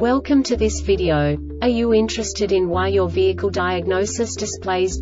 Welcome to this video. Are you interested in why your vehicle diagnosis displays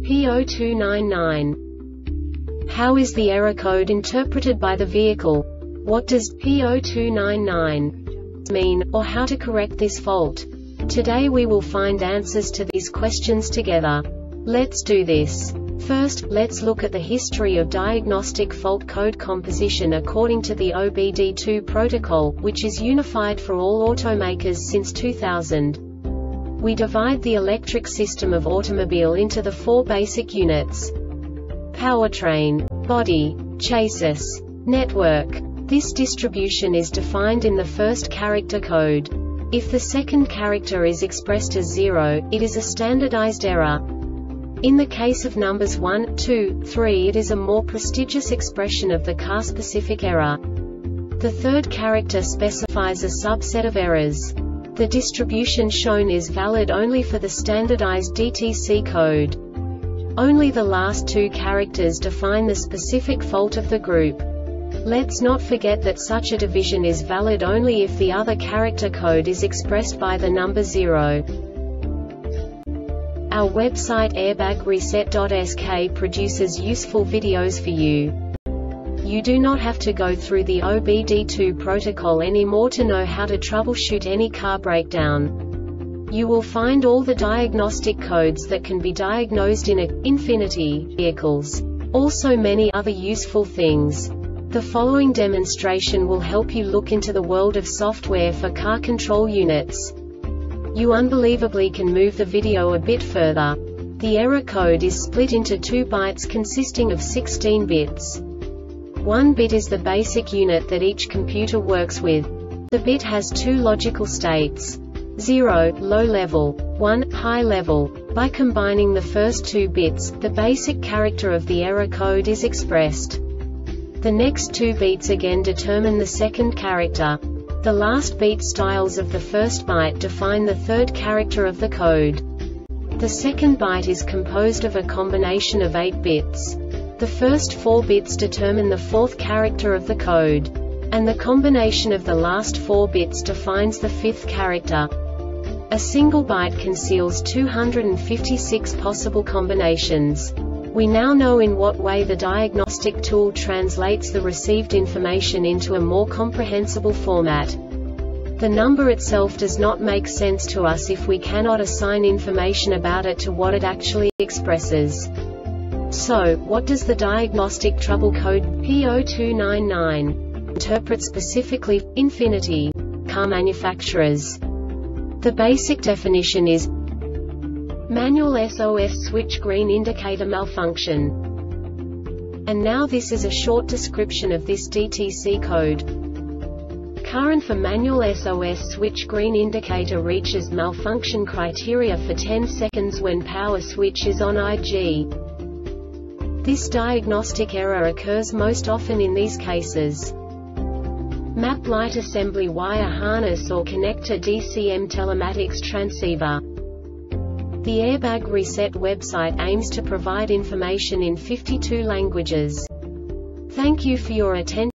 P0299? How is the error code interpreted by the vehicle? What does P0299 mean, or how to correct this fault? Today we will find answers to these questions together. Let's do this. First, let's look at the history of diagnostic fault code composition according to the OBD2 protocol, which is unified for all automakers since 2000. We divide the electric system of automobile into the four basic units: powertrain, body, chassis, network. This distribution is defined in the first character code. If the second character is expressed as 0, it is a standardized error. In the case of numbers 1, 2, 3, it is a more prestigious expression of the car-specific error. The third character specifies a subset of errors. The distribution shown is valid only for the standardized DTC code. Only the last two characters define the specific fault of the group. Let's not forget that such a division is valid only if the other character code is expressed by the number 0. Our website airbagreset.sk produces useful videos for you. You do not have to go through the OBD2 protocol anymore to know how to troubleshoot any car breakdown. You will find all the diagnostic codes that can be diagnosed in Infiniti vehicles. Also many other useful things. The following demonstration will help you look into the world of software for car control units. You unbelievably can move the video a bit further. The error code is split into 2 bytes consisting of 16 bits. 1 bit is the basic unit that each computer works with. The bit has 2 logical states: 0, low level, 1, high level. By combining the first 2 bits, the basic character of the error code is expressed. The next 2 beats again determine the second character. The last beat styles of the first byte define the third character of the code. The second byte is composed of a combination of 8 bits. The first 4 bits determine the fourth character of the code. And the combination of the last 4 bits defines the fifth character. A single byte conceals 256 possible combinations. We now know in what way the diagnostic tool translates the received information into a more comprehensible format. The number itself does not make sense to us if we cannot assign information about it to what it actually expresses. So, what does the diagnostic trouble code P0299 interpret specifically for Infiniti car manufacturers? The basic definition is manual SOS switch green indicator malfunction. And now this is a short description of this DTC code. Current for manual SOS switch green indicator reaches malfunction criteria for 10 seconds when power switch is on IG. This diagnostic error occurs most often in these cases: map light assembly wire harness or connector DCM telematics transceiver. The Airbag Reset website aims to provide information in 52 languages. Thank you for your attention.